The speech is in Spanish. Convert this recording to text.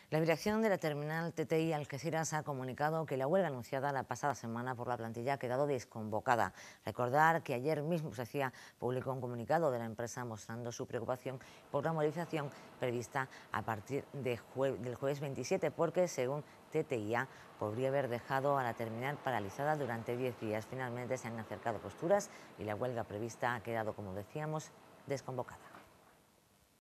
La dirección de la terminal TTI Algeciras ha comunicado que la huelga anunciada la pasada semana por la plantilla ha quedado desconvocada. Recordar que ayer mismo SECIA publicó un comunicado de la empresa mostrando su preocupación por la movilización prevista a partir del jueves 27, porque según TTIA podría haber dejado a la terminal paralizada durante 10 días. Finalmente se han acercado posturas y la huelga prevista ha quedado, como decíamos, desconvocada.